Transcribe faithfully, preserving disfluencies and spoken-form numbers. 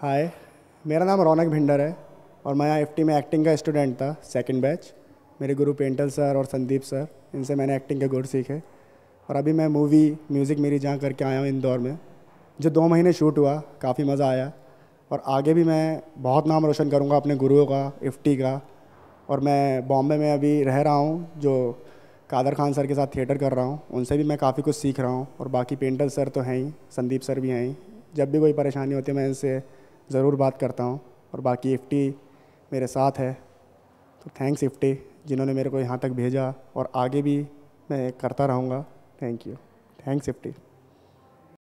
हाय, मेरा नाम रौनक भिंडर है और मैं यहाँ एफ टी में एक्टिंग का स्टूडेंट था, सेकंड बैच। मेरे गुरु पेंटल सर और संदीप सर, इनसे मैंने एक्टिंग के गुर सीखे। और अभी मैं मूवी म्यूज़िक मेरी जहाँ करके आया हूँ इंदौर में, जो दो महीने शूट हुआ, काफ़ी मज़ा आया। और आगे भी मैं बहुत नाम रोशन करूँगा अपने गुरुओं का, एफ टी का। और मैं बॉम्बे में अभी रह रहा हूँ, जो कादर खान सर के साथ थिएटर कर रहा हूँ, उनसे भी मैं काफ़ी कुछ सीख रहा हूँ। और बाकी पेंटल सर तो हैं ही, संदीप सर भी हैं ही। जब भी कोई परेशानी होती है मैं इनसे ज़रूर बात करता हूँ। और बाकी इफ्टी मेरे साथ है, तो थैंक्स इफ्टी, जिन्होंने मेरे को यहाँ तक भेजा और आगे भी मैं करता रहूँगा। Thank you. थैंक्स इफ्टी।